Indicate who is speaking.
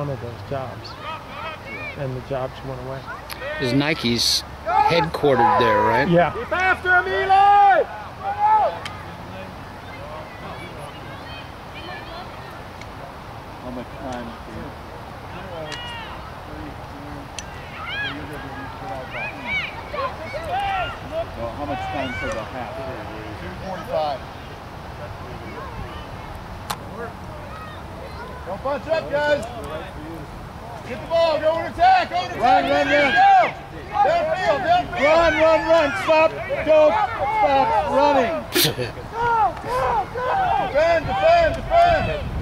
Speaker 1: wanted those jobs, and the jobs went away.
Speaker 2: Is Nike's headquartered there, right?
Speaker 1: Yeah.
Speaker 3: Keep after him, Eli!
Speaker 4: How much time? Well, how much time for the half? 2:45. Don't bunch up, guys. Get the ball. Go and attack. Go and attack. Run. Downfield. Run. Stop. Go. Stop running. Defend.